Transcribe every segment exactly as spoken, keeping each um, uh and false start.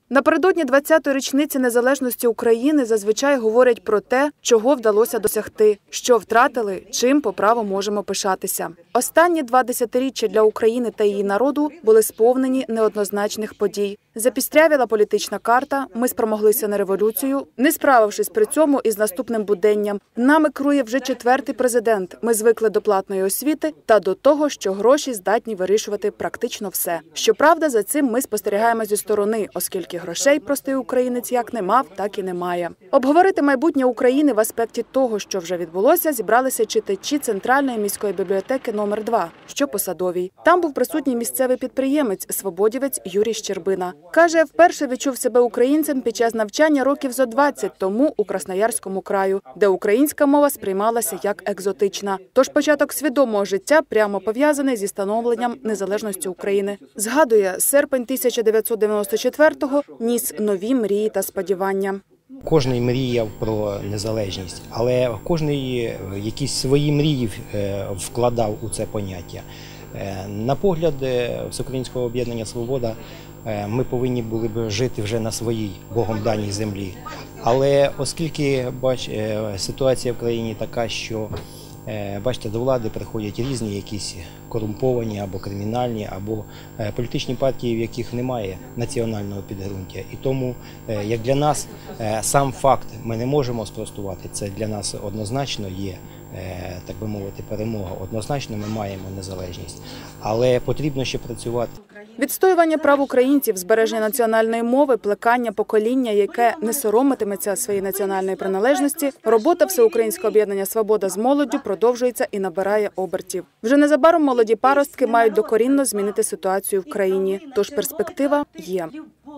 Напередодні двадцятої річниці незалежності України зазвичай говорять про те, чого вдалося досягти, що втратили, чим по праву можемо пишатися. Останні два десятиріччя для України та її народу були сповнені неоднозначних подій. Запістрявіла політична карта, ми спромоглися на революцію, не справившись при цьому із наступним буденням. Нами керує вже четвертий президент. Ми звикли до платної освіти та до того, що гроші здатні вирішувати практично все. Щоправда, за цим ми спостерігаємо зі сторони, оскільки грошей простий українець як не мав, так і не має. Обговорити майбутнє України в аспекті того, що вже відбулося, зібралися читачі Центральної міської бібліотеки номер два, що по Садовій. Там був присутній місцевий підприємець, свободівець Юрій Щербина. Каже, вперше відчув себе українцем під час навчання років зо двадцять тому у Красноярському краю, де українська мова сприймалася як екзотична. Тож початок свідомого життя прямо пов'язаний зі становленням незалежності України. Згадує, серпень тисяча дев'ятсот дев'яносто четвертого ніс нові мрії та сподівання. Кожний мріяв про незалежність, але кожний якісь свої мрії вкладав у це поняття. На погляд Всеукраїнського об'єднання «Свобода» ми повинні були б жити вже на своїй Богом даній землі. Але оскільки, бач, ситуація в країні така, що, бачите, до влади приходять різні якісь корумповані або кримінальні, або політичні партії, в яких немає національного підґрунтя. І тому, як для нас, сам факт ми не можемо спростувати, це для нас однозначно є, так би мовити, перемога. Однозначно ми маємо незалежність, але потрібно ще працювати. Відстоювання прав українців, збереження національної мови, плекання покоління, яке не соромитиметься своєї національної приналежності, робота Всеукраїнського об'єднання «Свобода» з молоддю продовжується і набирає обертів. Вже незабаром молоді паростки мають докорінно змінити ситуацію в країні, тож перспектива є.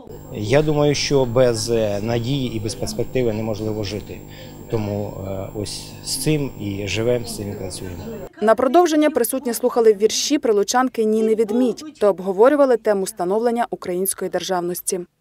Я думаю, що без надії і без перспективи неможливо жити. Тому ось з цим і живемо, з цим і працюємо. На продовження присутні слухали вірші прилучанки Ніни Відмідь та обговорювали тему становлення української державності.